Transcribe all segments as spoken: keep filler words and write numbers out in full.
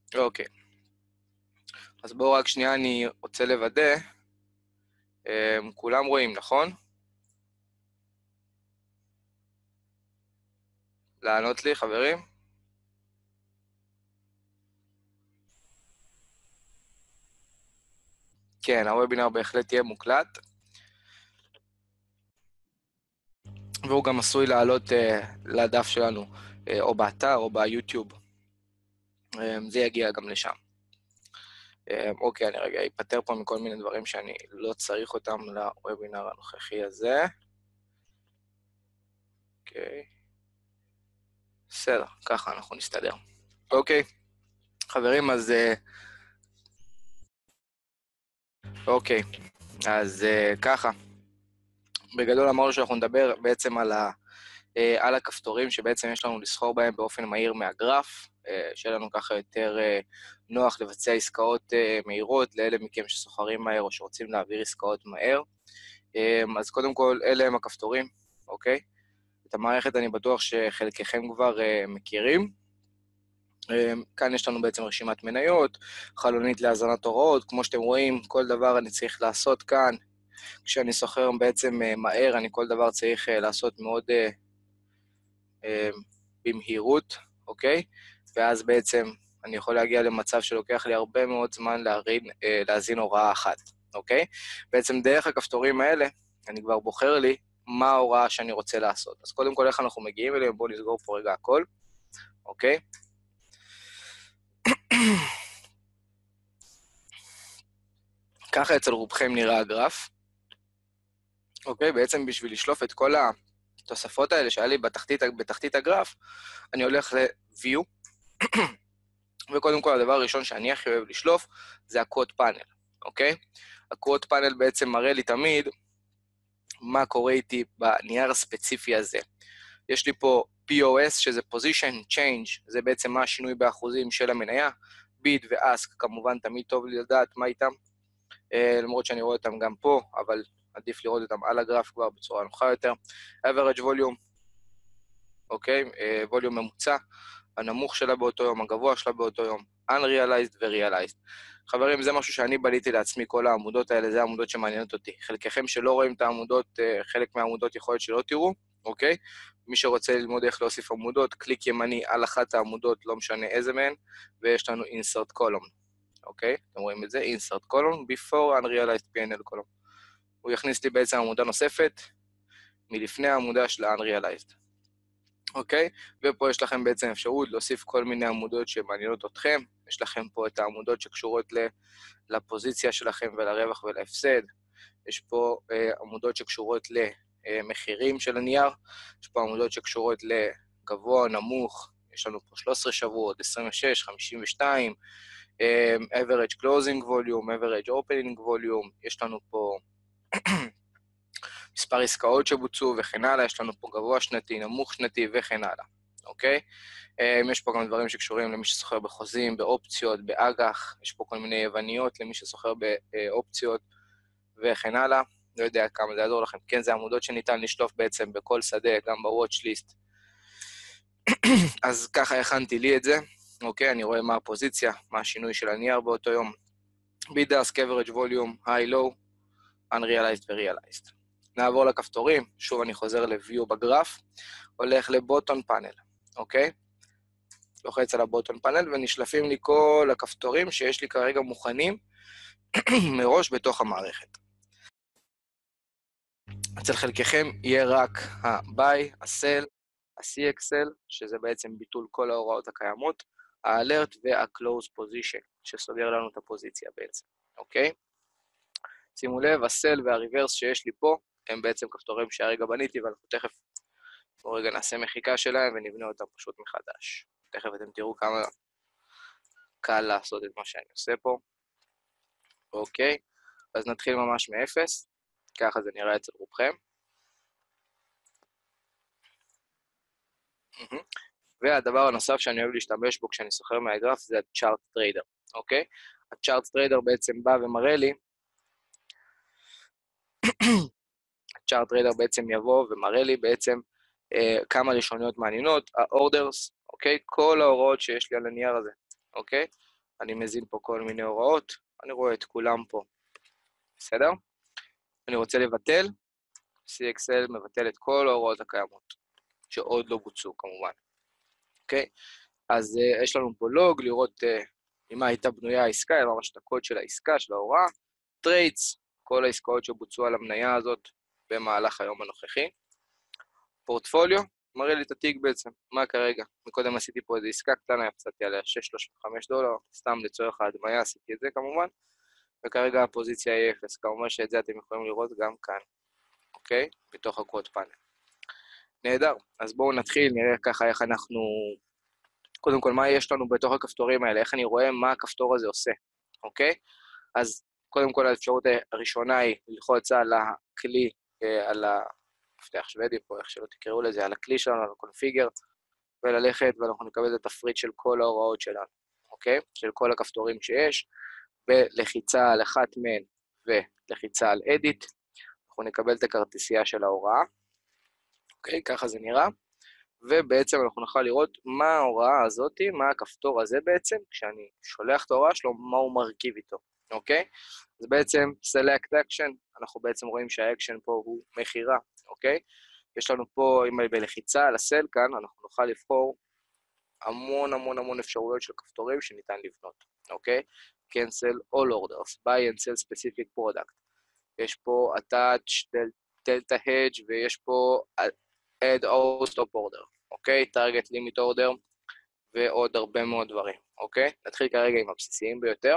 אוקיי. אז בואו רק שנייה, אני רוצה לוודא. כולם רואים, נכון? לענות לי, חברים? כן, הוובינר בהחלט יהיה מוקלט. והוא גם עשוי לעלות uh, לדף שלנו, uh, או באתר או ביוטיוב. Um, זה יגיע גם לשם. Um, אוקיי, אני רגע אפטר פה מכל מיני דברים שאני לא צריך אותם לוובינר הנוכחי הזה. אוקיי. בסדר, ככה אנחנו נסתדר. אוקיי, חברים, אז... Uh, אוקיי, אז uh, ככה. בגדול אמרנו שאנחנו נדבר בעצם על ה... על הכפתורים שבעצם יש לנו לסחור בהם באופן מהיר מהגרף, שיהיה לנו ככה יותר נוח לבצע עסקאות מהירות לאלה מכם שסוחרים מהר או שרוצים להעביר עסקאות מהר. אז קודם כל, אלה הם הכפתורים, אוקיי? את המערכת אני בטוח שחלקכם כבר מכירים. כאן יש לנו בעצם רשימת מניות, חלונית להאזנת הוראות, כמו שאתם רואים, כל דבר אני צריך לעשות כאן. כשאני סוחר בעצם מהר, אני כל דבר צריך לעשות מאוד במהירות, אוקיי? ואז בעצם אני יכול להגיע למצב שלוקח לי הרבה מאוד זמן להרין, להזין הוראה אחת, אוקיי? בעצם דרך הכפתורים האלה, אני כבר בוחר לי מה ההוראה שאני רוצה לעשות. אז קודם כל, איך אנחנו מגיעים אליהם? בואו נסגור פה רגע הכל, אוקיי? ככה אצל רובכם נראה הגרף, אוקיי? בעצם בשביל לשלוף את כל התוספות האלה שהיה לי בתחתית, בתחתית הגרף, אני הולך ל-View, וקודם כל הדבר הראשון שאני הכי אוהב לשלוף זה ה-Quote Panel, אוקיי? ה-Quote Panel בעצם מראה לי תמיד מה קורה איתי בנייר הספציפי הזה. יש לי פה פי או אס שזה Position Change, זה בעצם מה השינוי באחוזים של המניה, Bid ו-Ask כמובן תמיד טוב לי לדעת מה איתם, למרות שאני רואה אותם גם פה, אבל עדיף לראות אותם על הגרף כבר בצורה נוחה יותר. Average Volume, אוקיי? ווליום ממוצע, הנמוך שלה באותו יום, הגבוה שלה באותו יום, Unrealized ו-Realized. חברים, זה משהו שאני בליתי לעצמי, כל העמודות האלה, זה העמודות שמעניינות אותי. חלקכם שלא רואים את העמודות, חלק מהעמודות יכול להיות שלא תראו, אוקיי? מי שרוצה ללמוד איך להוסיף עמודות, קליק ימני על אחת העמודות, לא משנה איזה מהן, ויש לנו Insert Column, אוקיי? אתם רואים את זה? Insert Column before Unrealized פי אן אל Column. הוא יכניס לי בעצם עמודה נוספת, מלפני העמודה של ה-Unrealized. אוקיי? ופה יש לכם בעצם אפשרות להוסיף כל מיני עמודות שמעניינות אתכם. יש לכם פה את העמודות שקשורות לפוזיציה שלכם ולרווח ולהפסד. יש פה אה, עמודות שקשורות למחירים של הנייר. יש פה עמודות שקשורות לגבוה, נמוך. יש לנו פה שלושה עשר שבועות, עשרים ושש, חמישים ושתיים, אה, average closing volume, average opening volume. יש לנו פה מספר עסקאות שבוצעו וכן הלאה, יש לנו פה גבוה שנתי, נמוך שנתי וכן הלאה, אוקיי? יש פה גם דברים שקשורים למי שסוחר בחוזים, באופציות, באג"ח, יש פה כל מיני יווניות למי שסוחר באופציות וכן הלאה, לא יודע כמה זה יעזור לכם, כן, זה עמודות שניתן לשלוף בעצם בכל שדה, גם ב-Watch List. אז ככה הכנתי לי את זה, אוקיי? אני רואה מה הפוזיציה, מה השינוי של הנייר באותו יום, Bid Ask, Average Volume, High Low, Unrealized ו-Realized. נעבור לכפתורים, שוב אני חוזר ל-View בגרף, הולך לבוטון פאנל, אוקיי? לוחץ על הבוטון פאנל ונשלפים לי כל הכפתורים שיש לי כרגע מוכנים מראש בתוך המערכת. אצל חלקכם יהיה רק ה-Buy, ה-Sell, ה-סי אקס אל, שזה בעצם ביטול כל ההוראות הקיימות, ה-Alert וה-Close Position, שסוגר לנו את הפוזיציה בעצם, אוקיי? שימו לב, ה-Sell וה-Reverse שיש לי פה, הם בעצם כפתורים שהרגע בניתי, ואנחנו תכף, בואו רגע נעשה מחיקה שלהם ונבנה אותם פשוט מחדש. תכף אתם תראו כמה קל לעשות את מה שאני עושה פה. אוקיי, אז נתחיל ממש מאפס, ככה זה נראה אצל רובכם. והדבר הנוסף שאני אוהב להשתמש בו כשאני סוחר מהגרף זה ה-Chart Trader, אוקיי? ה-Chart Trader בעצם בא ומראה לי, ה-Chart Trader בעצם יבוא ומראה לי בעצם אה, כמה ראשוניות מעניינות, ה-Orders, אוקיי? כל ההוראות שיש לי על הנייר הזה, אוקיי? אני מזין פה כל מיני הוראות, אני רואה את כולם פה, בסדר? אני רוצה לבטל, סי אקס אל מבטל את כל ההוראות הקיימות, שעוד לא בוצעו כמובן, אוקיי? אז uh, יש לנו פה לוג, לראות uh, ממה הייתה בנויה העסקה, ממש את הקוד של העסקה, של ההוראה, טרייטס, כל העסקאות שבוצעו על המניה הזאת במהלך היום הנוכחי, פורטפוליו, מראה לי את התיק בעצם, מה כרגע, מקודם עשיתי פה איזו עסקה קטנה, הפסדתי עליה שש נקודה שלושים וחמש דולר, סתם לצורך ההדמיה עשיתי את זה כמובן, וכרגע הפוזיציה היא אפס, כמובן שאת זה אתם יכולים לראות גם כאן, אוקיי? בתוך הקוד פאנל. נהדר, אז בואו נתחיל, נראה ככה איך אנחנו, קודם כל מה יש לנו בתוך הכפתורים האלה, איך אני רואה מה הכפתור הזה עושה, אוקיי? אז קודם כל האפשרות הראשונה היא ללחוץ על הכלי, על המפתח שוודי פה, איך שלא תקראו לזה, על הכלי שלנו, על הקונפיגר, וללכת ואנחנו נקבל את התפריט של כל ההוראות שלנו, אוקיי? של כל הכפתורים שיש, בלחיצה על אחת מהן ולחיצה על edit, אנחנו נקבל את הכרטיסייה של ההוראה, אוקיי? ככה זה נראה, ובעצם אנחנו נוכל לראות מה ההוראה הזאת, מה הכפתור הזה בעצם, כשאני שולח את ההוראה שלו, מה הוא מרכיב איתו, אוקיי? אז בעצם select action, אנחנו בעצם רואים שהאקשן פה הוא מחירה, אוקיי? יש לנו פה, אם בלחיצה על הסל כאן, אנחנו נוכל לבחור המון המון המון אפשרויות של כפתורים שניתן לבנות, אוקיי? cancel all orders, buy and sell specific product. יש פה attach, delta hedge, ויש פה add or stop order, אוקיי? target limit order, ועוד הרבה מאוד דברים, אוקיי? נתחיל כרגע עם הבסיסיים ביותר.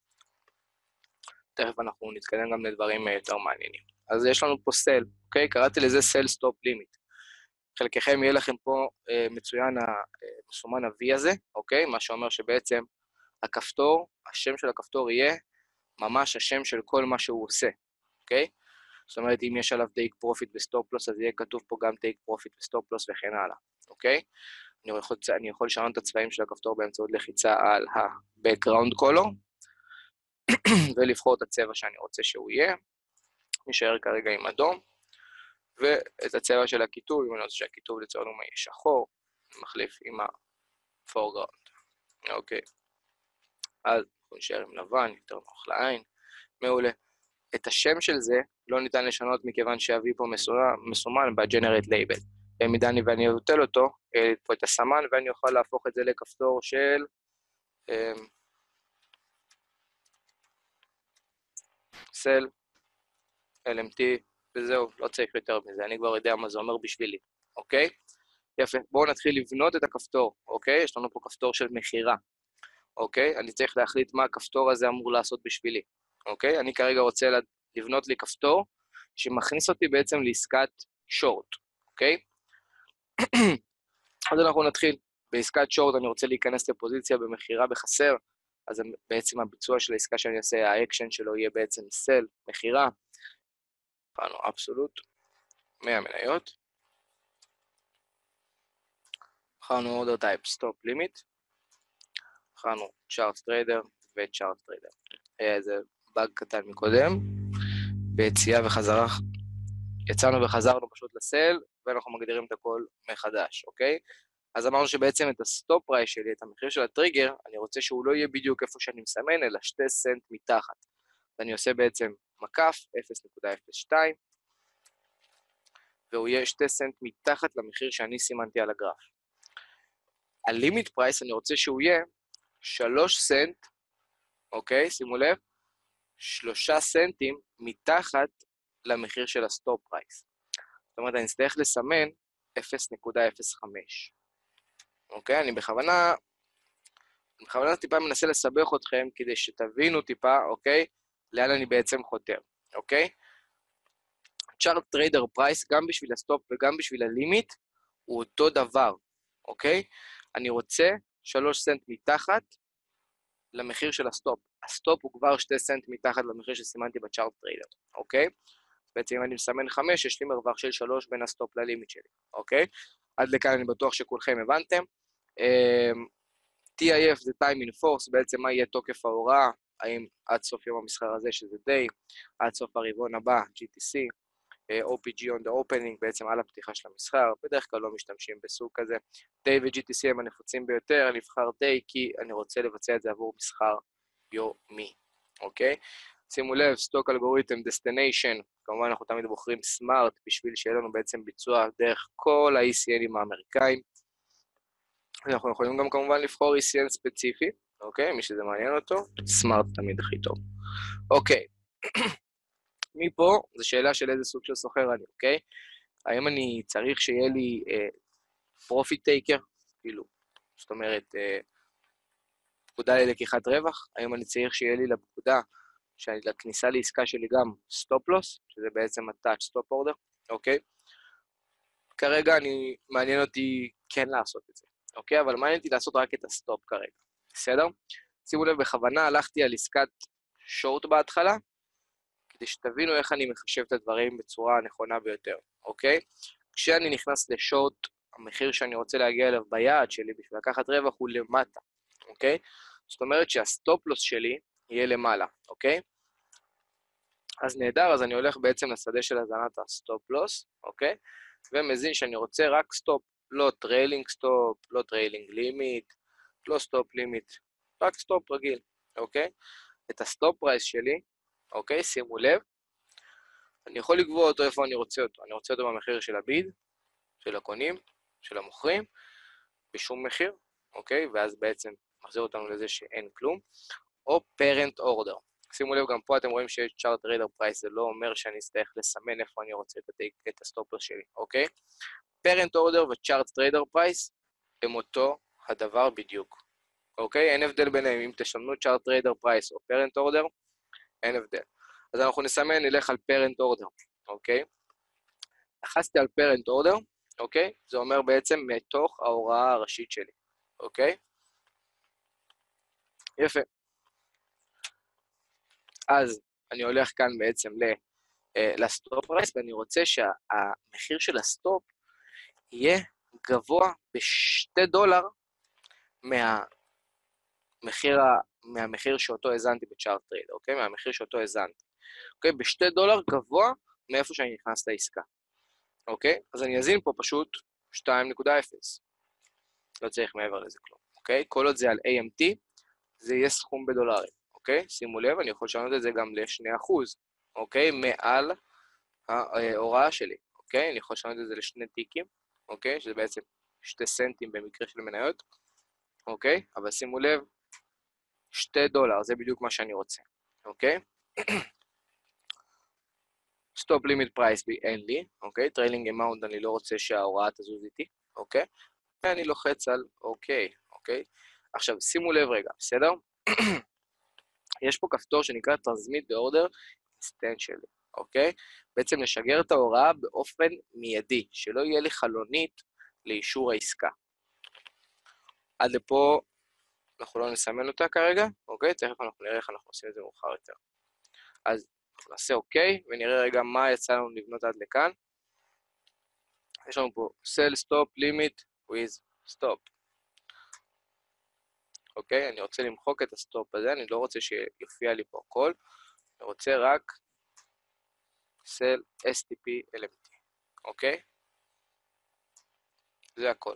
תכף אנחנו נתקדם גם לדברים יותר מעניינים. אז יש לנו פה sell, אוקיי? קראתי לזה sell stop limit. חלקכם יהיה לכם פה אה, מצוין המסומן ה-V הזה, אוקיי? מה שאומר שבעצם הכפתור, השם של הכפתור יהיה ממש השם של כל מה שהוא עושה, אוקיי? זאת אומרת, אם יש עליו take profit ו-stop loss, אז יהיה כתוב פה גם take profit ו-stop loss וכן הלאה, אוקיי? אני יכול, אני יכול לשנות את הצבעים של הכפתור באמצעות לחיצה על ה-background color, ולבחור את הצבע שאני רוצה שהוא יהיה, נשאר כרגע עם אדום, ואת הצבע של הכיתוב, אם אני רוצה שהכיתוב לצורנו מה יהיה שחור, מחליף עם ה-foreground, אוקיי. אז אנחנו נשאר עם לבן, יותר נוח לעין, מעולה. את השם של זה לא ניתן לשנות מכיוון שה-V פה מסומן ב-Generate Label. במידה ואני אבטל אותו, יהיה לי פה את הסמן, ואני אוכל להפוך את זה לכפתור של Sell, אל אם טי, וזהו, לא צריך יותר מזה, אני כבר יודע מה זה אומר בשבילי, אוקיי? יפה, בואו נתחיל לבנות את הכפתור, אוקיי? יש לנו פה כפתור של מחירה, אוקיי? אני צריך להחליט מה הכפתור הזה אמור לעשות בשבילי, אוקיי? אני כרגע רוצה לבנות לי כפתור שמכניס אותי בעצם לעסקת שורט, אוקיי? אז אנחנו נתחיל. בעסקת שורט אני רוצה להיכנס לפוזיציה במחירה בחסר, אז בעצם הביצוע של העסקה שאני אעשה, האקשן שלו יהיה בעצם סל, מחירה, פענו אבסולוט, מאה מניות, בחרנו order type stop limit, בחרנו chart trader ו-chart trader. היה איזה באג קטן מקודם, ביציאה וחזרה, יצאנו וחזרנו פשוט לסל, ואנחנו מגדירים את הכל מחדש, אוקיי? אז אמרנו שבעצם את הסטופ פרייס שלי, את המחיר של הטריגר, אני רוצה שהוא לא יהיה בדיוק איפה שאני מסמן, אלא שתי סנט מתחת. ואני עושה בעצם מקף אפס נקודה אפס שתיים, והוא יהיה שתי סנט מתחת למחיר שאני סימנתי על הגרף. הלימיט פרייס אני רוצה שהוא יהיה שלוש סנט, אוקיי, שימו לב, שלושה סנטים מתחת למחיר של הסטופ פרייס. זאת אומרת, אני אצטרך לסמן אפס נקודה אפס חמש. אוקיי, אני בכוונה, אני בכוונה טיפה מנסה לסבך אתכם כדי שתבינו טיפה, אוקיי, לאן אני בעצם חותר, אוקיי? צ'ארט טריידר פרייס, גם בשביל הסטופ וגם בשביל הלימיט, הוא אותו דבר, אוקיי? אני רוצה שלוש סנט מתחת למחיר של הסטופ. הסטופ הוא כבר שתי סנט מתחת למחיר שסימנתי בצ'ארט טריידר, אוקיי? בעצם אם אני מסמן חמש, יש לי מרווח של שלוש בין הסטופ ללימיט שלי, אוקיי? עד לכאן אני בטוח שכולכם הבנתם. טי איי אף זה time in force, בעצם מה יהיה תוקף ההוראה, האם עד סוף יום המסחר הזה שזה day, עד סוף הרבעון הבא, ג'י טי סי, או פי ג'י on the opening, בעצם על הפתיחה של המסחר, בדרך כלל לא משתמשים בסוג כזה. Day ו-ג'י טי סי הם הנפוצים ביותר, אני אבחר Day כי אני רוצה לבצע את זה עבור מסחר יומי, אוקיי? שימו לב, Stock Algorithm Destination, כמובן אנחנו תמיד בוחרים Smart בשביל שיהיה לנו בעצם ביצוע דרך כל ה-אי סי אנים האמריקאים. אנחנו יכולים גם כמובן לבחור אי סי אן ספציפי, אוקיי? מי שזה מעניין אותו, Smart תמיד הכי טוב. אוקיי. מפה, זו שאלה של איזה סוג של סוחר אני, אוקיי? האם אני צריך שיהיה לי פרופיט טייקר, כאילו, זאת אומרת, אה, פקודה ללקיחת רווח? האם אני צריך שיהיה לי לפקודה, לכניסה לעסקה שלי גם סטופ לוס, שזה בעצם ה-touch stop order, אוקיי? כרגע אני, מעניין אותי כן לעשות את זה, אוקיי? אבל מעניין אותי לעשות רק את הסטופ כרגע, בסדר? שימו לב, בכוונה הלכתי על עסקת שורט בהתחלה, כדי שתבינו איך אני מחשב את הדברים בצורה הנכונה ביותר, אוקיי? כשאני נכנס לשורט, המחיר שאני רוצה להגיע אליו ביעד שלי בשביל לקחת רווח הוא למטה, אוקיי? זאת אומרת שהסטופ לוס שלי יהיה למעלה, אוקיי? אז נהדר, אז אני הולך בעצם לשדה של הזנת הסטופ לוס, אוקיי? ומזין שאני רוצה רק סטופ, לא טריילינג סטופ, לא טריילינג לימיט, לא סטופ לימיט, רק סטופ רגיל, אוקיי? את הסטופ פרייס שלי, אוקיי? שימו לב, אני יכול לקבוע אותו איפה אני רוצה אותו. אני רוצה אותו במחיר של הביד, של הקונים, של המוכרים, בשום מחיר, אוקיי? ואז בעצם מחזיר אותנו לזה שאין כלום. או parent order. שימו לב, גם פה אתם רואים שיש chart trader price, זה לא אומר שאני אצטרך לסמן איפה אני רוצה את הסטופר שלי, אוקיי? parent order ו-chart trader price הם אותו הדבר בדיוק, אוקיי? אין הבדל ביניהם, אם תשמנו chart trader price או parent order, אין הבדל. אז אנחנו נסמן, נלך על parent order, אוקיי? לחצתי על parent order, אוקיי? זה אומר בעצם מתוך ההוראה הראשית שלי, אוקיי? יפה. אז אני הולך כאן בעצם לסטופ פרייס, ואני רוצה שהמחיר של הסטופ יהיה גבוה בשתי דולר מהמחיר, מהמחיר שאותו הזנתי בצ'ארט טריידר, אוקיי? מהמחיר שאותו הזנתי. אוקיי? בשתי דולר גבוה מאיפה שאני נכנס לעסקה. אוקיי? אז אני אזין פה פשוט שתיים נקודה אפס. לא צריך מעבר לזה כלום. אוקיי? כל עוד זה על איי אם טי, זה יהיה סכום בדולרים. אוקיי? שימו לב, אני יכול לשנות את זה גם ל-שני אחוז. אוקיי? מעל ההוראה שלי. אוקיי? אני יכול לשנות את זה לשני טיקים. אוקיי? שזה בעצם שתי סנטים במקרה של מניות. אוקיי? אבל שימו לב, שתי דולר, זה בדיוק מה שאני רוצה. אוקיי? סטופ לימיט פרייס אין לי, אוקיי? טריילינג אמאונט אני לא רוצה שההוראה תזוז איתי, אוקיי? ואני לוחץ על אוקיי, אוקיי? עכשיו שימו לב רגע, בסדר? יש פה כפתור שנקרא Transmit the Order Instantly, אוקיי? בעצם לשגר את ההוראה באופן מיידי, שלא יהיה לי חלונית לאישור העסקה. עד לפה אנחנו לא נסמן אותה כרגע, אוקיי? תכף אנחנו נראה איך אנחנו עושים את זה מאוחר יותר. אז נעשה אוקיי, ונראה רגע מה יצא לנו לבנות עד לכאן. יש לנו פה sell stop limit with stop. אוקיי, אני רוצה למחוק את הסטופ הזה, אני לא רוצה שיופיע לי פה הכל, אני רוצה רק sell אס טי פי אל אם טי, אוקיי? זה הכל.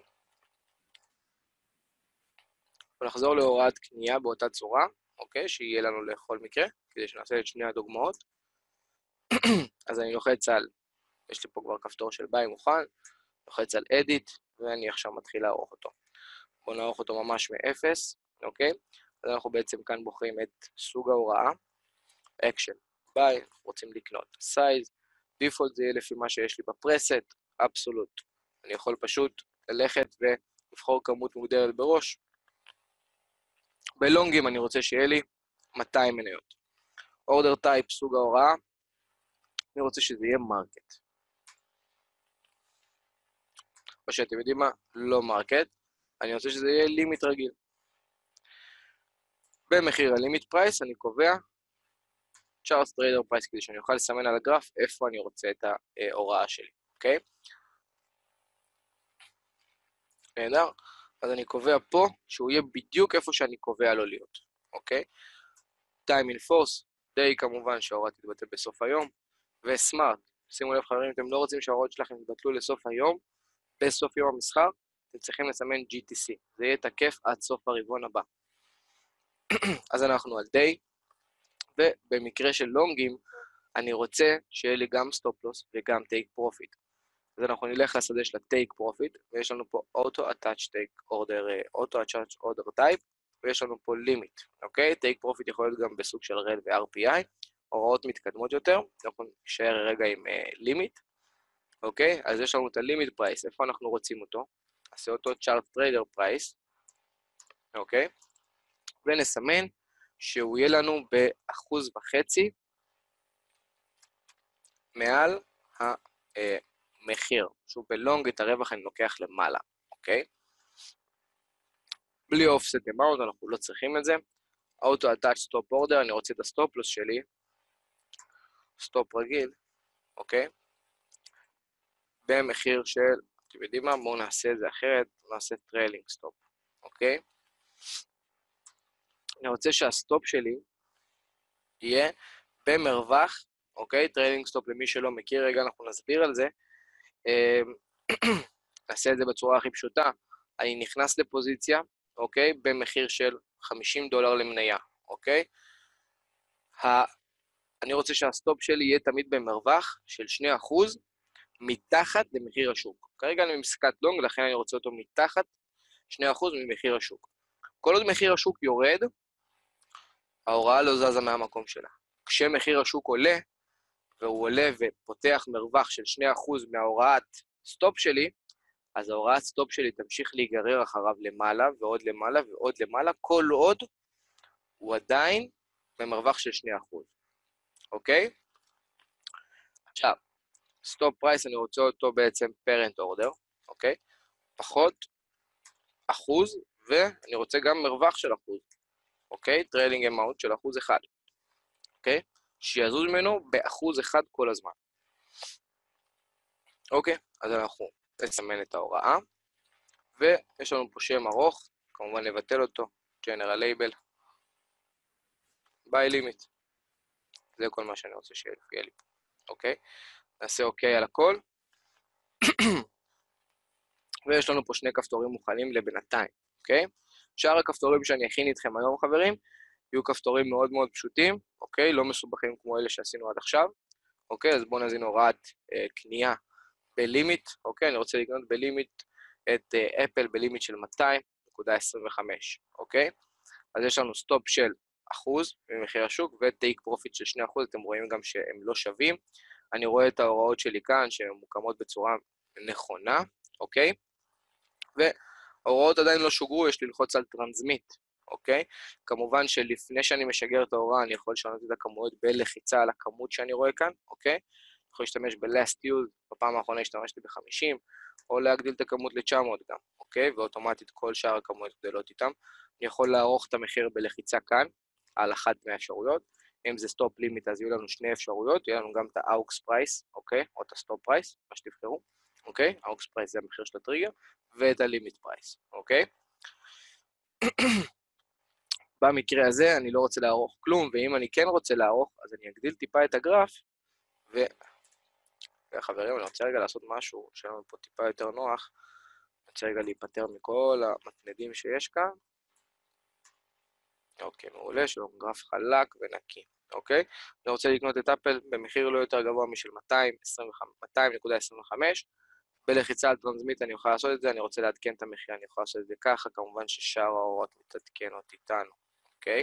ונחזור להוראת קנייה באותה צורה, אוקיי? שיהיה לנו לכל מקרה, כדי שנעשה את שני הדוגמאות. אז אני לוחץ על, יש לי פה כבר כפתור של ביי מוכן, לוחץ על edit, ואני עכשיו מתחיל לערוך אותו. בואו נערוך אותו ממש מאפס, אוקיי? אז אנחנו בעצם כאן בוחרים את סוג ההוראה, action, ביי, אנחנו רוצים לקנות, size, default זה יהיה לפי מה שיש לי בפרסט, absolute. אני יכול פשוט ללכת ולבחור כמות מוגדרת בראש. בלונגים אני רוצה שיהיה לי מאתיים מניות. order type, סוג ההוראה, אני רוצה שזה יהיה market. או שאתם יודעים מה? לא market, אני רוצה שזה יהיה לימיט רגיל. במחיר הלימיט פרייס אני קובע chart trader price כדי שאני אוכל לסמן על הגרף איפה אני רוצה את ההוראה שלי, אוקיי? נהדר, אז אני קובע פה שהוא יהיה בדיוק איפה שאני קובע לו להיות, אוקיי? time in force, day כמובן שההוראה תתבטא בסוף היום, ו-smart שימו לב חברים, אתם לא רוצים שההוראות שלכם יתבטלו לסוף היום, בסוף יום המסחר, אתם צריכים לסמן ג'י טי סי, זה יהיה תקף עד סוף הרבעון הבא. אז אנחנו על דיי, ובמקרה של לונגים, אני רוצה שיהיה לי גם סטופ לוס וגם טייק פרופיט. אז אנחנו נלך לשדה של הטייק פרופיט, ויש לנו פה אוטו אטאץ' טייק אורדר, אוטו אטאץ' אורדר טייפ, ויש לנו פה לימיט, אוקיי? טייק פרופיט יכול להיות גם בסוג של רל ו-אר פי איי, הוראות מתקדמות יותר, אנחנו נשאר רגע עם לימיט, uh, אוקיי? אז יש לנו את הלימיט פרייס, איפה אנחנו רוצים אותו? נעשה אותו צ'ארט טריידר פרייס, אוקיי? ונסמן שהוא יהיה לנו באחוז וחצי מעל המחיר. שוב, בלונג את הרווח אני לוקח למעלה, אוקיי? בלי אופסט אמאונט, אנחנו לא צריכים את זה. אוטו אטאץ' סטופ אורדר, אני רוצה את הסטופ לוס שלי, סטופ רגיל, אוקיי? במחיר של, אתם יודעים מה? בואו נעשה את זה אחרת, נעשה טריילינג סטופ, אוקיי? אני רוצה שהסטופ שלי יהיה במרווח, אוקיי? טריילינג סטופ למי שלא מכיר, רגע אנחנו נסביר על זה. נעשה את זה בצורה הכי פשוטה. אני נכנס לפוזיציה, אוקיי? במחיר של חמישים דולר למניה, אוקיי? אני רוצה שהסטופ שלי יהיה תמיד במרווח של שני אחוז מתחת למחיר השוק. כרגע אני במסקת לונג, לכן אני רוצה אותו מתחת שני אחוז ממחיר השוק. כל עוד מחיר השוק יורד, ההוראה לא זזה מהמקום שלה. כשמחיר השוק עולה, והוא עולה ופותח מרווח של שני אחוז מההוראת סטופ שלי, אז ההוראת סטופ שלי תמשיך להיגרר אחריו למעלה ועוד למעלה ועוד למעלה, כל עוד הוא עדיין במרווח של שני אחוז. אוקיי? עכשיו, סטופ פרייס אני רוצה אותו בעצם פרנט אורדר, אוקיי? פחות אחוז, ואני רוצה גם מרווח של אחוז, אוקיי? טריילינג אמאונט של אחוז אחד, אוקיי? שיזוז ממנו באחוז אחד כל הזמן. אוקיי, אז אנחנו נסמן את ההוראה, ויש לנו פה שם ארוך, כמובן נבטל אותו, General Label, Buy Limit. זה כל מה שאני רוצה שיהיה לי פה, אוקיי? נעשה אוקיי על הכל. ויש לנו פה שני כפתורים מוכנים לבינתיים, אוקיי? שאר הכפתורים שאני אכין איתכם היום, חברים, יהיו כפתורים מאוד מאוד פשוטים, אוקיי? לא מסובכים כמו אלה שעשינו עד עכשיו, אוקיי? אז בואו נזין הוראת אה, קנייה בלימיט, אוקיי? אני רוצה לקנות בלימיט את אה, אפל בלימיט של מאתיים נקודה עשרים וחמש, אוקיי? אז יש לנו סטופ של אחוז ממחיר השוק וטייק פרופיט של שני אחוז, אתם רואים גם שהם לא שווים. אני רואה את ההוראות שלי כאן שהן מוקמות בצורה נכונה, אוקיי? וההוראות עדיין לא שוגרו, יש לי ללחוץ על טרנסמיט, אוקיי? כמובן שלפני שאני משגר את ההוראה, אני יכול לשנות את הכמויות בלחיצה על הכמות שאני רואה כאן, אוקיי? אני יכול להשתמש ב-last use, בפעם האחרונה השתמשתי ב-חמישים, או להגדיל את הכמות ל-תשע מאות גם, אוקיי? ואוטומטית כל שאר הכמויות גדלות איתם. אני יכול לערוך את המחיר בלחיצה כאן, על אחת מהאפשרויות. אם זה סטופ לימיט, אז יהיו לנו שני אפשרויות, יהיה לנו גם את ה-aux price, אוקיי? או את הסטופ פרייס, מה שתבחרו, אוקיי? ה-aux price זה המחיר של הטריגר, ואת הלימיט פרייס, אוקיי? במקרה הזה אני לא רוצה לערוך כלום, ואם אני כן רוצה לערוך, אז אני אגדיל טיפה את הגרף, ו... וחברים, אני רוצה רגע לעשות משהו שיהיה לנו פה טיפה יותר נוח, אני רוצה רגע להיפטר מכל המתנדים שיש כאן. אוקיי, מעולה, יש לנו גרף חלק ונקי, אוקיי? אני רוצה לקנות את אפל במחיר לא יותר גבוה משל מאתיים נקודה עשרים וחמש, בלחיצה על טרנסמיט אני יכול לעשות את זה, אני רוצה לעדכן את המחיר, אני יכול לעשות את זה ככה, כמובן ששאר ההוראות מתעדכנות איתנו, אוקיי?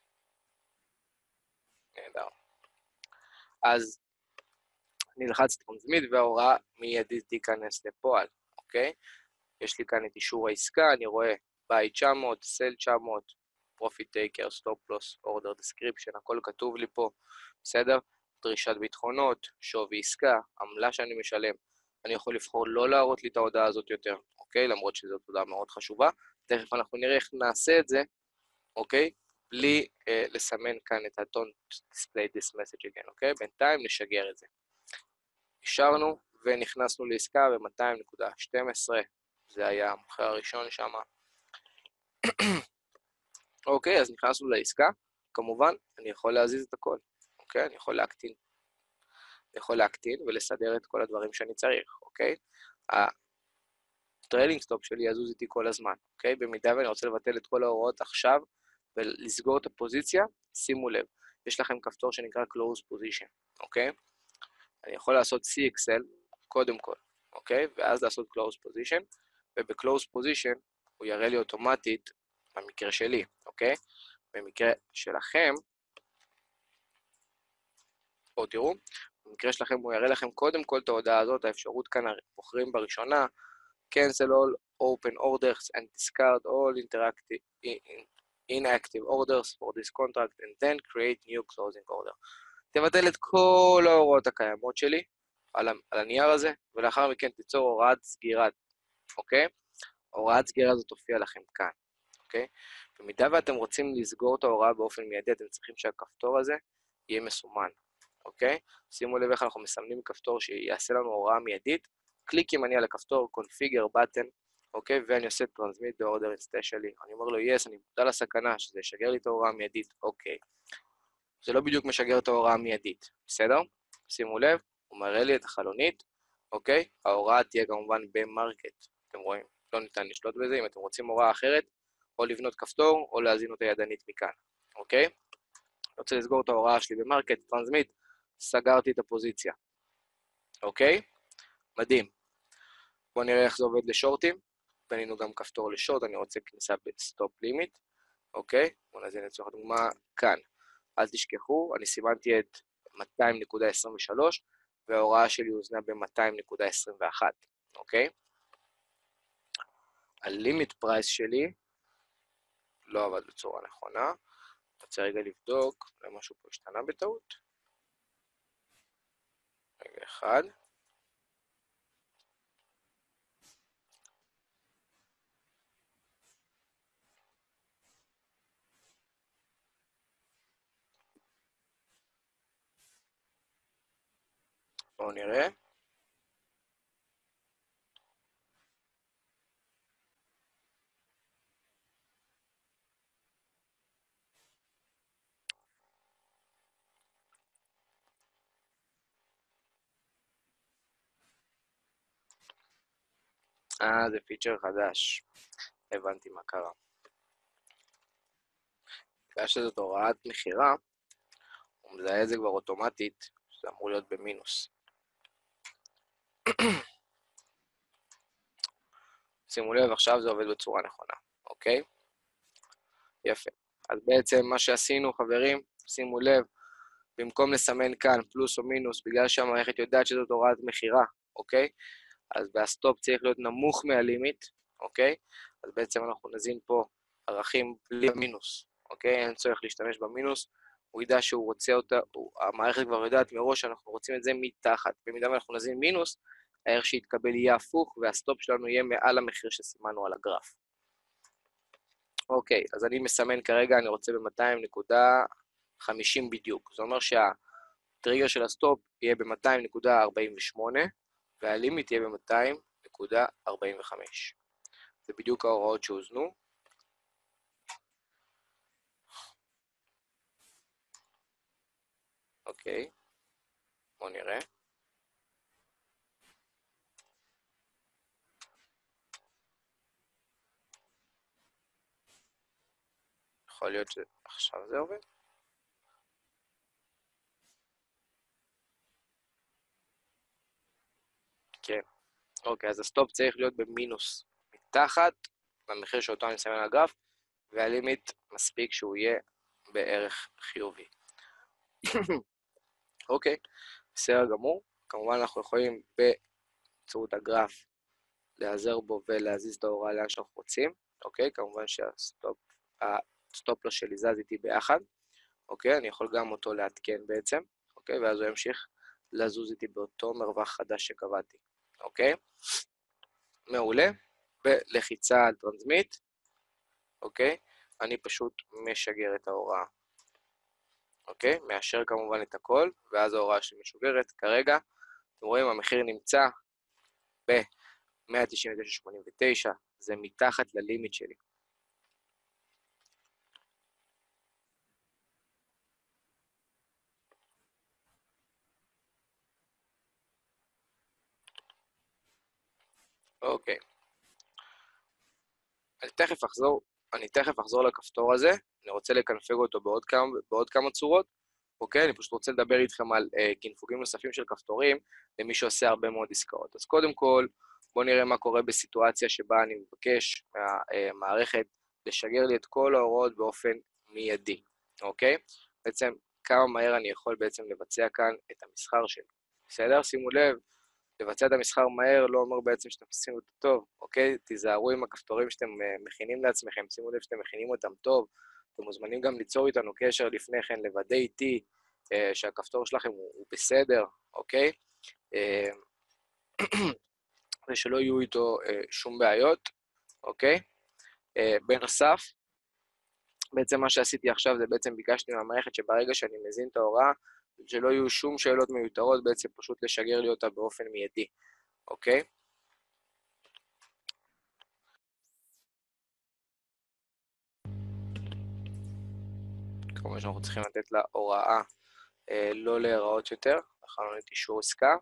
נהדר. אז אני אלחץ טרנסמיט וההוראה מיידית תיכנס לפועל, אוקיי? יש לי כאן את אישור העסקה, אני רואה buy תשע מאות, sell תשע מאות, profit taker, stop loss, order description, הכל כתוב לי פה, בסדר? דרישת ביטחונות, שווי עסקה, עמלה שאני משלם. אני יכול לבחור לא להראות לי את ההודעה הזאת יותר, אוקיי? למרות שזו הודעה מאוד חשובה. תכף אנחנו נראה איך נעשה את זה, אוקיי? בלי אה, לסמן כאן את ה-don't display this message again, אוקיי? בינתיים נשגר את זה. נשארנו ונכנסנו לעסקה ב-מאתיים נקודה שתים עשרה, זה היה המחיר הראשון שם. אוקיי, אז נכנסנו לעסקה, כמובן, אני יכול להזיז את הכל, אוקיי? אני יכול להקטין אני יכול להקטין ולסדר את כל הדברים שאני צריך, אוקיי? הטריילינג סטופ שלי יזוז איתי כל הזמן, אוקיי? במידה ואני רוצה לבטל את כל ההוראות עכשיו ולסגור את הפוזיציה, שימו לב, יש לכם כפתור שנקרא Close Position, אוקיי? אני יכול לעשות סי אקס אל קודם כל, אוקיי? ואז לעשות Close Position, וב-Close Position הוא יראה לי אוטומטית, במקרה שלי, אוקיי? במקרה שלכם, או תראו, במקרה שלכם הוא יראה לכם קודם כל את ההודעה הזאת, האפשרות כאן בוחרים בראשונה, cancel all open orders and discard all interactive, inactive orders for this contract and then create new closing order. תבטל את כל ההוראות הקיימות שלי על, על הנייר הזה, ולאחר מכן תיצור הוראת סגירה, אוקיי? הוראת סגירה הזאת תופיע לכם כאן, אוקיי? במידה ואתם רוצים לסגור את ההוראה באופן מיידי, אתם צריכים שהכפתור הזה יהיה מסומן, אוקיי? שימו לב איך אנחנו מסמנים כפתור שיעשה לנו הוראה מיידית, קליק ימני על הכפתור, configure button, אוקיי? ואני עושה transmit the order instead שלי. אני אומר לו, yes, אני מודע לסכנה, שזה ישגר לי את ההוראה המיידית, אוקיי. זה לא בדיוק משגר את ההוראה המיידית, בסדר? שימו לב, הוא מראה לי את החלונית, אוקיי? ההוראה תהיה כמובן במרקט, אתם רואים, לא ניתן לשלוט בזה, אם אתם רוצים הוראה אחרת, או לבנות כפתור, או להזין אותה ידנית מכאן, אוקיי? אני רוצה לסגור את ההוראה שלי במרקט, טרנסמיט, סגרתי את הפוזיציה, אוקיי? מדהים. בואו נראה איך זה עובד לשורטים, בנינו גם כפתור לשורט, אני רוצה כניסה בסטופ לימיט, אוקיי? בואו נזין לצורך הדוגמה כאן. אל תשכחו, אני סימנתי את מאתיים נקודה עשרים ושלוש, וההוראה שלי הוזנה ב-מאתיים נקודה עשרים ואחת, אוקיי? הלימיט פרייס שלי לא עבד בצורה נכונה. אני רוצה רגע לבדוק, משהו פה השתנה בטעות. רגע אחד. בואו נראה. אה, זה פיצ'ר חדש. הבנתי מה קרה. בגלל שזאת הוראת מחירה, הוא מזהה את זה כבר אוטומטית, שזה אמור להיות במינוס. שימו לב, עכשיו זה עובד בצורה נכונה, אוקיי? יפה. אז בעצם מה שעשינו, חברים, שימו לב, במקום לסמן כאן פלוס או מינוס, בגלל שהמערכת יודעת שזאת הוראת מחירה, אוקיי? אז בהסטופ צריך להיות נמוך מהלימיט, אוקיי? אז בעצם אנחנו נזין פה ערכים בלי המינוס, אוקיי? אין צורך להשתמש במינוס, הוא ידע שהוא רוצה אותה, הוא, המערכת כבר יודעת מראש שאנחנו רוצים את זה מתחת. במידה ואנחנו נזין מינוס, הערך שיתקבל יהיה הפוך, והסטופ שלנו יהיה מעל המחיר שסימנו על הגרף. אוקיי, אז אני מסמן כרגע, אני רוצה ב-מאתיים נקודה חמישים בדיוק. זה אומר שהטריגר של הסטופ יהיה ב-מאתיים נקודה ארבעים ושמונה, והלימיט יהיה ב-מאתיים נקודה ארבעים וחמש. זה בדיוק ההוראות שהוזנו. אוקיי, בואו נראה. יכול להיות שעכשיו זה עובד. כן. אוקיי, אז הסטופ צריך להיות במינוס מתחת למחיר שאותו אני מסמן על הגרף, והלימיט מספיק שהוא יהיה בערך חיובי. אוקיי, בסדר גמור. כמובן אנחנו יכולים באמצעות הגרף להיעזר בו ולהזיז את ההוראה לאן שאנחנו רוצים. אוקיי, כמובן שהסטופ, הסטופ לו שלי זז איתי ביחד. אוקיי, אני יכול גם אותו לעדכן בעצם. אוקיי, ואז הוא ימשיך לזוז איתי באותו מרווח חדש שקבעתי. אוקיי, מעולה. בלחיצה על טרנסמיט, אוקיי, אני פשוט משגר את ההוראה. אוקיי, מאשר כמובן את הכל, ואז ההוראה שלי משוגרת. כרגע, אתם רואים, המחיר נמצא ב-מאה תשעים ותשע נקודה שמונים ותשע, זה מתחת ללימיט שלי. אוקיי. אני תכף אחזור, אני תכף אחזור לכפתור הזה, אני רוצה לקנפג אותו בעוד כמה, בעוד כמה צורות, אוקיי? אני פשוט רוצה לדבר איתכם על אה, קנפוגים נוספים של כפתורים, למי שעושה הרבה מאוד עסקאות. אז קודם כל, בואו נראה מה קורה בסיטואציה שבה אני מבקש מהמערכת לשגר לי את כל ההוראות באופן מיידי, אוקיי? בעצם כמה מהר אני יכול בעצם לבצע כאן את המסחר שלי. בסדר? שימו לב, לבצע את המסחר מהר לא אומר בעצם שאתם עושים אותו טוב, אוקיי? תיזהרו עם הכפתורים שאתם מכינים לעצמכם, שימו לב שאתם מכינים אותם טוב, אתם מוזמנים גם ליצור איתנו קשר לפני כן, לוודא איתי אה, שהכפתור שלכם הוא, הוא בסדר, אוקיי? אה, ושלא יהיו איתו אה, שום בעיות, אוקיי? אה, בנוסף, בעצם מה שעשיתי עכשיו זה בעצם ביקשתי מהמערכת שברגע שאני מזין את ההוראה, שלא יהיו שום שאלות מיותרות, בעצם פשוט לשגר לי אותה באופן מיידי, אוקיי? כמובן שאנחנו צריכים לתת לה הוראה אה, לא להיראות יותר, אנחנו נותנים אישור עסקה.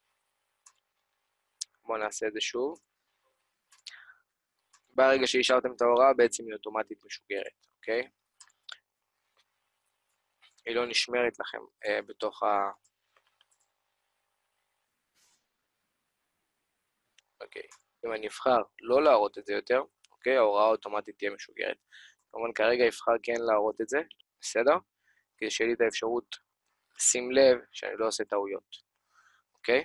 בואו נעשה את זה שוב. ברגע שאישרתם את ההוראה, בעצם היא אוטומטית משוגרת, אוקיי? היא לא נשמרת לכם אה, בתוך ה... אוקיי. אם אני אבחר לא להראות את זה יותר, אוקיי? ההוראה אוטומטית תהיה משוגרת. כמובן כרגע אבחר כן להראות את זה, בסדר? כדי שיהיה לי את האפשרות לשים לב שאני לא עושה טעויות, אוקיי?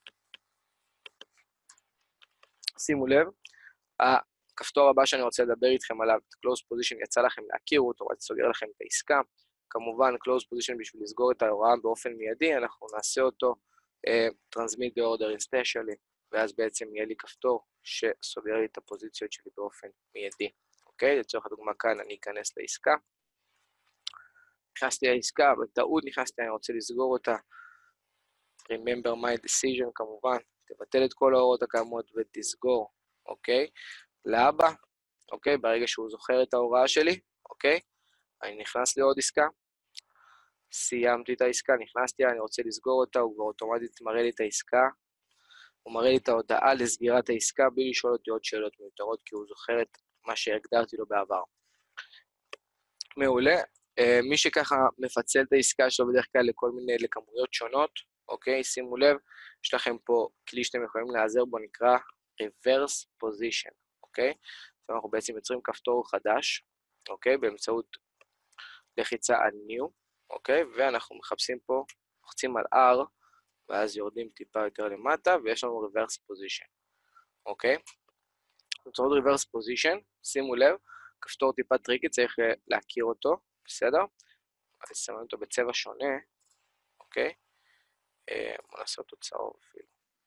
שימו לב, הכפתור הבא שאני רוצה לדבר איתכם עליו, Close Position, יצא לכם להכיר אותו, אבל סוגר לכם את העסקה. כמובן, Close Position בשביל לסגור את ההוראה באופן מיידי, אנחנו נעשה אותו uh, Transmit the Order in Specially, ואז בעצם יהיה לי כפתור שסוגר לי את הפוזיציות שלי באופן מיידי. אוקיי? לצורך הדוגמה כאן אני אכנס לעסקה. נכנסתי לעסקה, בטעות נכנסתי, אני רוצה לסגור אותה. Remember my decision כמובן, תבטל את כל ההוראות הקיימות ותסגור, אוקיי? לאבא, אוקיי? ברגע שהוא זוכר את ההוראה שלי, אוקיי? אני נכנס לעוד עסקה, סיימתי את העסקה, נכנסתי, אני רוצה לסגור אותה, הוא כבר אוטומטית מראה לי את העסקה, הוא מראה לי את ההודעה לסגירת העסקה, בלי לשאול אותי עוד שאלות מיותרות, כי הוא זוכר את מה שהגדרתי לו בעבר. מעולה. מי שככה מפצל את העסקה שלו בדרך כלל לכל מיני, לכמויות שונות, אוקיי? שימו לב, יש לכם פה כלי שאתם יכולים להיעזר בו, נקרא Reverse Position, אוקיי? אז אנחנו בעצם יוצרים כפתור חדש, אוקיי? באמצעות לחיצה על New, אוקיי? ואנחנו מחפשים פה, לוחצים על R, ואז יורדים טיפה יותר למטה, ויש לנו Reverse Position, אוקיי? באמצעות Reverse Position, שימו לב, כפתור טיפה טריקי, צריך להכיר אותו, בסדר? אני שם אותו בצבע שונה, אוקיי? בוא נעשה אותו צהוב אפילו.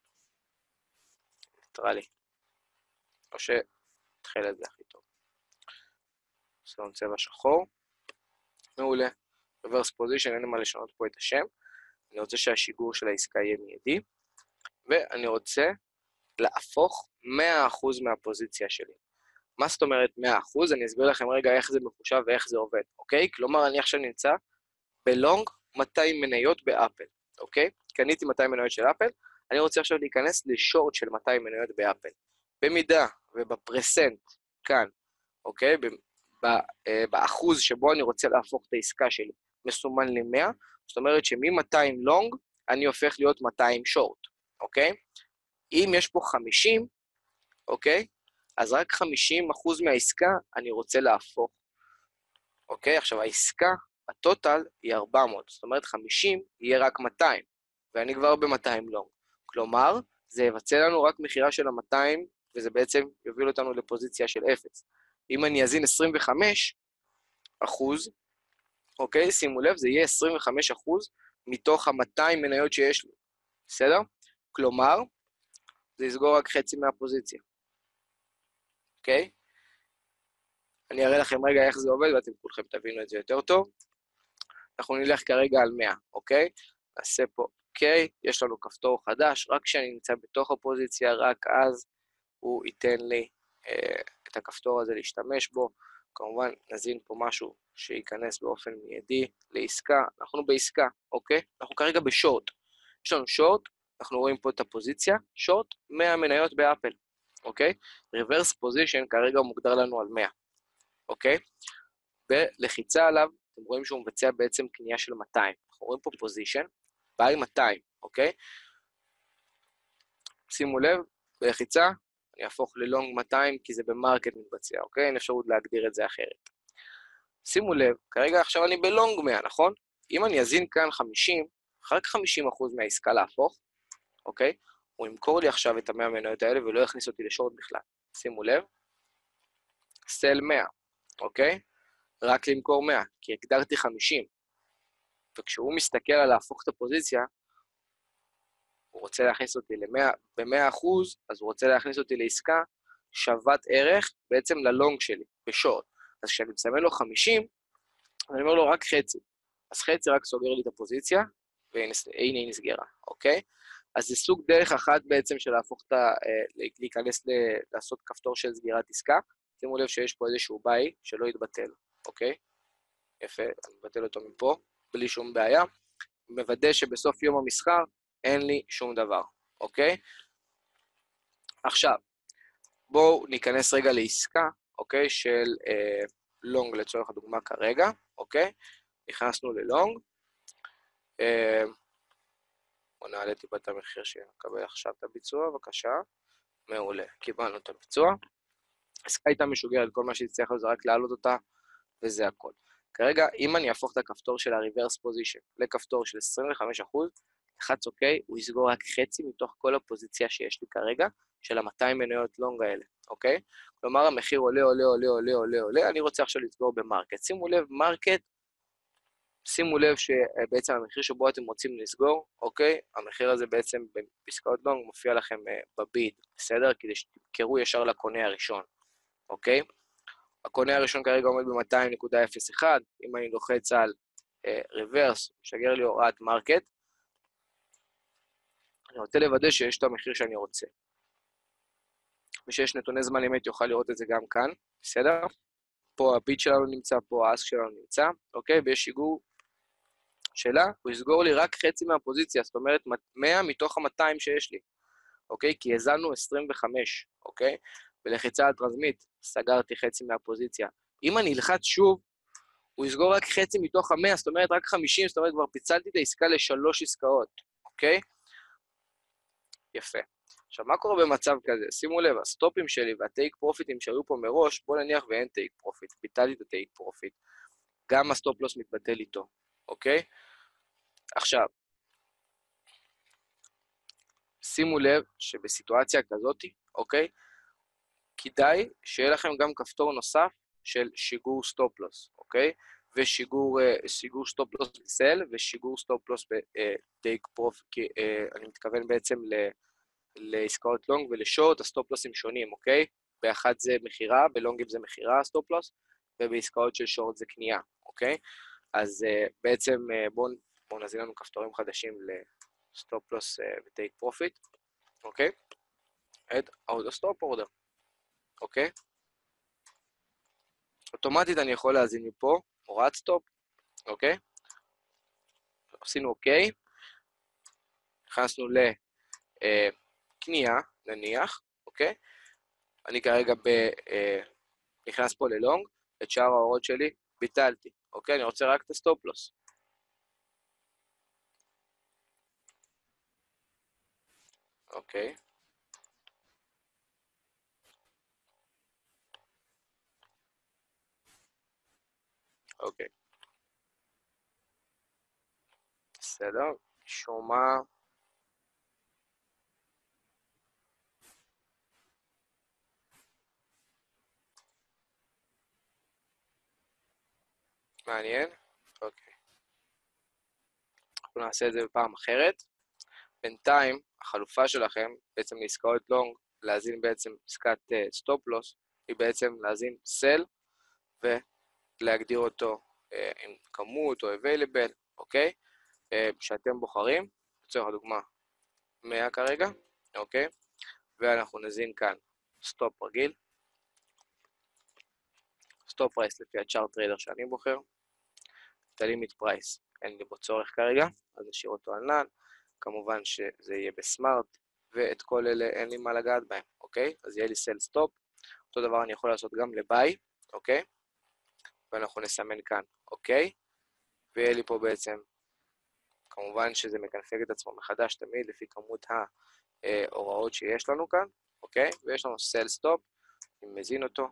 ניטרלי. או שתחיל את זה הכי טוב. עושה לנו צבע שחור. מעולה. Reverse Position, אין לי מה לשנות פה את השם. אני רוצה שהשיגור של העסקה יהיה מיידי. ואני רוצה להפוך מאה אחוז מהפוזיציה שלי. מה זאת אומרת מאה אחוז? אני אסביר לכם רגע איך זה מחושב ואיך זה עובד, אוקיי? כלומר, אני עכשיו נמצא בלונג מאתיים מניות באפל, אוקיי? קניתי מאתיים מניות של אפל, אני רוצה עכשיו להיכנס לשורט של מאתיים מניות באפל. במידה ובפרסנט כאן, אוקיי? באחוז שבו אני רוצה להפוך את העסקה שלי מסומן ל-מאה, זאת אומרת שמ-מאתיים לונג אני הופך להיות מאתיים שורט, אוקיי? אם יש פה חמישים, אוקיי? אז רק חמישים אחוז מהעסקה אני רוצה להפוך. אוקיי? עכשיו העסקה, הטוטל היא ארבע מאות, זאת אומרת חמישים יהיה רק מאתיים, ואני כבר ב-מאתיים לונג. כלומר, זה יבצע לנו רק מחירה של ה-מאתיים, וזה בעצם יוביל אותנו לפוזיציה של אפס. אם אני אזין עשרים וחמישה אחוז, אוקיי? שימו לב, זה יהיה עשרים וחמישה אחוז מתוך ה-מאתיים מניות שיש לי. בסדר? כלומר, זה יסגור רק חצי מהפוזיציה. אוקיי? אני אראה לכם רגע איך זה עובד, ואתם כולכם תבינו את זה יותר טוב. אנחנו נלך כרגע על מאה, אוקיי? נעשה פה אוקיי, יש לנו כפתור חדש, רק כשאני נמצא בתוך הפוזיציה, רק אז הוא ייתן לי אה, את הכפתור הזה להשתמש בו. כמובן, נזין פה משהו שייכנס באופן מיידי לעסקה. אנחנו בעסקה, אוקיי? אנחנו כרגע בשורט. יש לנו שורט, אנחנו רואים פה את הפוזיציה, שורט, מאה מניות באפל. אוקיי? reverse position כרגע הוא מוגדר לנו על מאה, אוקיי? בלחיצה עליו, אתם רואים שהוא מבצע בעצם קנייה של מאתיים. אנחנו רואים פה position, buy מאתיים, אוקיי? שימו לב, בלחיצה, אני אהפוך ללונג מאתיים, כי זה במרקט מתבצע, אוקיי? אין אפשרות להגדיר את זה אחרת. שימו לב, כרגע עכשיו אני בלונג מאה, נכון? אם אני אזין כאן חמישים, רק חמישים אחוז מהעסקה להפוך, אוקיי? הוא ימכור לי עכשיו את ה-מאה מניות האלה ולא יכניס אותי לשורט בכלל. שימו לב, סל מאה, אוקיי? רק למכור מאה, כי הגדרתי חמישים. וכשהוא מסתכל על להפוך את הפוזיציה, הוא רוצה להכניס אותי ב-מאה אחוז, אז הוא רוצה להכניס אותי לעסקה שוות ערך בעצם ללונג שלי, בשורט. אז כשאני מסמן לו חמישים, אני אומר לו רק חצי. אז חצי רק סוגר לי את הפוזיציה, והנה היא נסגרה, אוקיי? אז זה סוג דרך אחת בעצם של להפוך את ה... להיכנס ל... לעשות כפתור של סגירת עסקה. שימו לב שיש פה איזשהו ביי שלא יתבטל, אוקיי? יפה, אני מבטל אותו מפה, בלי שום בעיה. מוודא שבסוף יום המסחר אין לי שום דבר, אוקיי? עכשיו, בואו ניכנס רגע לעסקה, אוקיי? של אה, לונג לצורך הדוגמה כרגע, אוקיי? נכנסנו ללונג. אה, בואו נעלה טיפה את המחיר שנקבל עכשיו את הביצוע, בבקשה. מעולה, קיבלנו את הביצוע. עסקה הייתה משוגרת, כל מה שהצליח זה רק להעלות אותה, וזה הכל. כרגע, אם אני אהפוך את הכפתור של ה-reverse position לכפתור של עשרים וחמישה אחוז, לחץ אוקיי, הוא יסגור רק חצי מתוך כל הפוזיציה שיש לי כרגע, של ה-מאתיים מניות לונג האלה, אוקיי? כלומר, המחיר עולה, עולה, עולה, עולה, עולה, עולה, אני רוצה עכשיו לסגור במרקט. שימו לב, מרקט, שימו לב שבעצם המחיר שבו אתם רוצים לסגור, אוקיי? המחיר הזה בעצם בפסקאות לונג מופיע לכם בביד, בסדר? כדי שתקראו ישר לקונה הראשון, אוקיי? הקונה הראשון כרגע עומד ב-מאתיים נקודה אפס אחת, אם אני לוחץ על reverse, משגר לי הוראת מרקט, אני רוצה לוודא שיש את המחיר שאני רוצה. ושיש נתוני זמן אמת יוכל לראות את זה גם כאן, בסדר? פה הביט שלנו נמצא, פה האסק שלנו נמצא, אוקיי? ויש שיגור שלה, הוא יסגור לי רק חצי מהפוזיציה, זאת אומרת מאה מתוך ה-מאתיים שיש לי, אוקיי? כי הזנו עשרים וחמש, אוקיי? בלחיצה על טרנסמיט, סגרתי חצי מהפוזיציה. אם אני אלחץ שוב, הוא יסגור רק חצי מתוך ה-מאה, זאת אומרת רק חמישים, זאת אומרת כבר פיצלתי את העסקה לשלוש עסקאות, אוקיי? יפה. עכשיו, מה קורה במצב כזה? שימו לב, הסטופים שלי והטייק פרופיטים שהיו פה מראש, בוא נניח ואין טייק פרופיט, ביטלתי את הטייק פרופיט. גם הסטופ לוס מתבטל איתו, אוקיי? עכשיו, שימו לב שבסיטואציה כזאת, אוקיי? כדאי שיהיה לכם גם כפתור נוסף של שיגור סטופ לוס, אוקיי? ושיגור שיגור סטופ לוס בסל ושיגור סטופ לוס בטייק פרופיט, אני מתכוון בעצם ל... לעסקאות לונג ולשורט, הסטופ לוסים שונים, אוקיי? באחד זה מחירה, בלונגים זה מחירה, הסטופ לוס, ובעסקאות של שורט זה קנייה, אוקיי? אז uh, בעצם uh, בואו בוא נזין לנו כפתורים חדשים לסטופ לוס uh, וטייק פרופיט, אוקיי? את אוטו סטופ אורדר, אוקיי? אוטומטית אני יכול להזין מפה, הוראת סטופ, אוקיי? עשינו אוקיי, נכנסנו ל... Uh, קנייה, נניח, אוקיי? אני כרגע ב, אה, נכנס פה ללונג, את שאר ההוראות שלי ביטלתי, אוקיי? אני רוצה רק את הסטופ לוס. אוקיי. אוקיי. בסדר, משום מה... מעניין? אוקיי. אנחנו נעשה את זה בפעם אחרת. בינתיים, החלופה שלכם, בעצם לעסקאות לונג, להזין בעצם עסקת סטופ לוס, היא בעצם להזין סל, ולהגדיר אותו uh, עם כמות או available, אוקיי? Uh, שאתם בוחרים, לצורך הדוגמה, מאה כרגע, אוקיי? ואנחנו נזין כאן סטופ רגיל, סטופ פרייס לפי הצ'ארט טריידר שאני בוחר, את הלימיט פרייס אין לי בו צורך כרגע, אז נשאיר אותו על נעל, כמובן שזה יהיה בסמארט, ואת כל אלה אין לי מה לגעת בהם, אוקיי? אז יהיה לי sell stop, אותו דבר אני יכול לעשות גם ל-buy, אוקיי? ואנחנו נסמן כאן, אוקיי? ויהיה לי פה בעצם, כמובן שזה מקנפג את עצמו מחדש תמיד לפי כמות ההוראות שיש לנו כאן, אוקיי? ויש לנו sell stop, אני מזין אותו.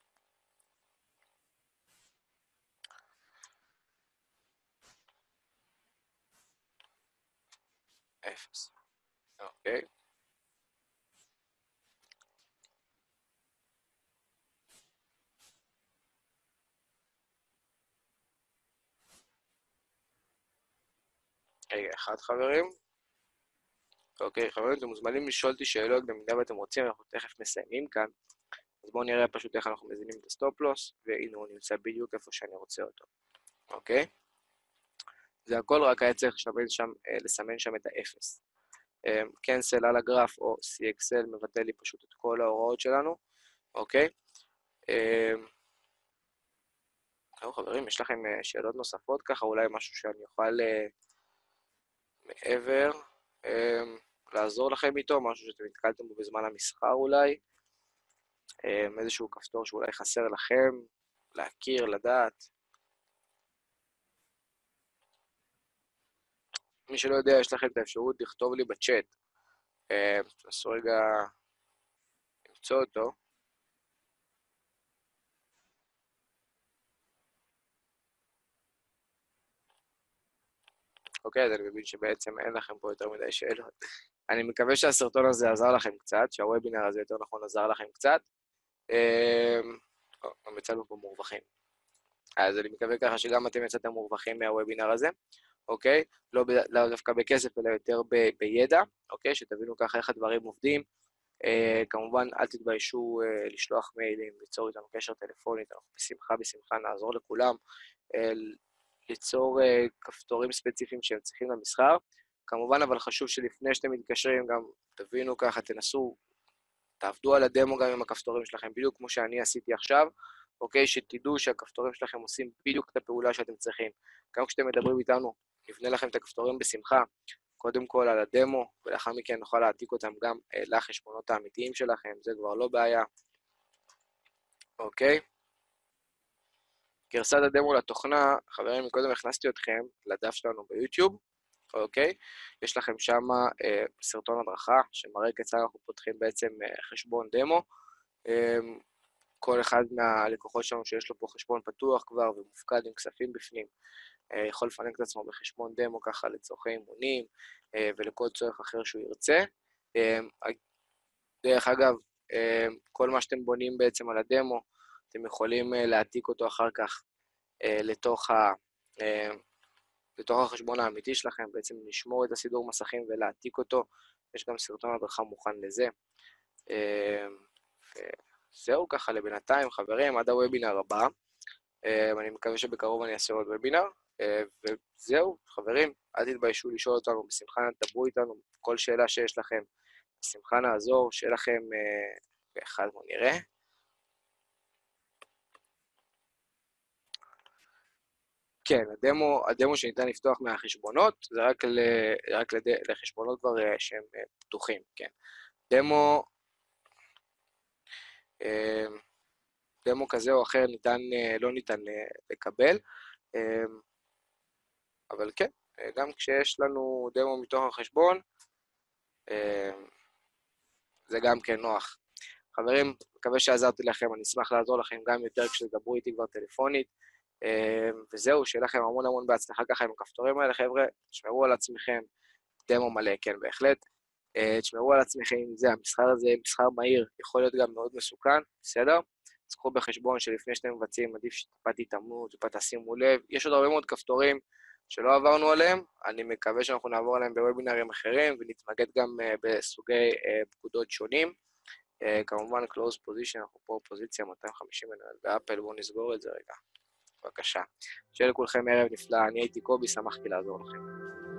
אפס, אוקיי? רגע אחד חברים. אוקיי, חברים, אתם מוזמנים לשאול אותי שאלות במידה ואתם רוצים, אנחנו תכף מסיימים כאן. אז בואו נראה פשוט איך אנחנו מזינים את הסטופ לוס, והנה הוא נמצא בדיוק איפה שאני רוצה אותו. אוקיי? זה הכל, רק היה צריך לסמן שם, לסמן שם את האפס. קנסל על הגרף או סי אקס אל מבטל לי פשוט את כל ההוראות שלנו. אוקיי? טוב חברים, יש לכם שאלות נוספות ככה, אולי משהו שאני אוכל מעבר לעזור לכם איתו, משהו שאתם נתקלתם בו בזמן המסחר אולי, איזשהו כפתור שאולי חסר לכם, להכיר, לדעת. מי שלא יודע, יש לכם את האפשרות לכתוב לי בצ'אט. תנסו רגע למצוא אותו. אוקיי, אז אני מבין שבעצם אין לכם פה יותר מדי שאלות. אני מקווה שהסרטון הזה עזר לכם קצת, שהוובינר הזה יותר נכון עזר לכם קצת. גם יצאנו פה מורווחים. אז אני מקווה ככה שגם אתם יצאתם מורווחים מהוובינר הזה, אוקיי? לא, לא דווקא בכסף, אלא יותר ב, בידע, אוקיי? שתבינו ככה איך הדברים עובדים. כמובן, אל תתביישו לשלוח מיילים, ליצור איתנו קשר טלפונית, אנחנו בשמחה, בשמחה נעזור לכולם. ליצור uh, כפתורים ספציפיים שהם צריכים למסחר. כמובן, אבל חשוב שלפני שאתם מתקשרים, גם תבינו ככה, תנסו, תעבדו על הדמו גם עם הכפתורים שלכם, בדיוק כמו שאני עשיתי עכשיו, אוקיי? שתדעו שהכפתורים שלכם עושים בדיוק את הפעולה שאתם צריכים. גם כשאתם מדברים איתנו, נבנה לכם את הכפתורים בשמחה, קודם כל על הדמו, ולאחר מכן נוכל להעתיק אותם גם uh, לחשבונות האמיתיים שלכם, זה כבר לא בעיה, אוקיי? גרסת הדמו לתוכנה, חברים, מקודם הכנסתי אתכם לדף שלנו ביוטיוב, אוקיי? יש לכם שם אה, סרטון הדרכה שמראה כיצד אנחנו פותחים בעצם אה, חשבון דמו. אה, כל אחד מהלקוחות שלנו שיש לו פה חשבון פתוח כבר ומופקד עם כספים בפנים, אה, יכול לפנק את עצמו בחשבון דמו ככה לצורכי אימונים אה, ולכל צורך אחר שהוא ירצה. אה, דרך אגב, אה, כל מה שאתם בונים בעצם על הדמו, אתם יכולים אה, להעתיק אותו אחר כך לתוך, ה, לתוך החשבון האמיתי שלכם, בעצם לשמור את הסידור מסכים ולהעתיק אותו. יש גם סרטון הדרכה מוכן לזה. זהו ככה לבינתיים, חברים, עד הוובינר הבא. אני מקווה שבקרוב אני אעשה עוד וובינר. וזהו, חברים, אל תתביישו לשאול אותנו, בשמחה תדברו איתנו, כל שאלה שיש לכם, בשמחה נעזור, שיהיה לכם באחד, בוא נראה. כן, הדמו, הדמו שניתן לפתוח מהחשבונות, זה רק, ל, רק לד, לחשבונות כבר שהם פתוחים, כן. דמו, דמו כזה או אחר ניתן, לא ניתן לקבל, אבל כן, גם כשיש לנו דמו מתוך החשבון, זה גם כן נוח. חברים, מקווה שעזרתי לכם, אני אשמח לעזור לכם גם יותר כשתדברו איתי כבר טלפונית, וזהו, שיהיה לכם המון המון בהצלחה ככה עם הכפתורים האלה, חבר'ה, תשמרו על עצמכם, דמו מלא, כן, בהחלט, תשמרו על עצמכם, זה, המסחר הזה, מסחר מהיר, יכול להיות גם מאוד מסוכן, בסדר? אז קחו בחשבון שלפני שאתם מבצעים, עדיף שטיפה תתאמנו, טיפה תשימו לב, יש עוד הרבה מאוד כפתורים שלא עברנו עליהם, אני מקווה שאנחנו נעבור עליהם בוובינרים אחרים, ונתמקד גם בסוגי פקודות שונים, כמובן close position, אנחנו פה פוזיציה מאתיים וחמישים מנהל באפל, בואו נסגור את זה רגע. בבקשה. שיהיה לכולכם ערב נפלא, אני הייתי קובי, שמחתי לעזור לכם.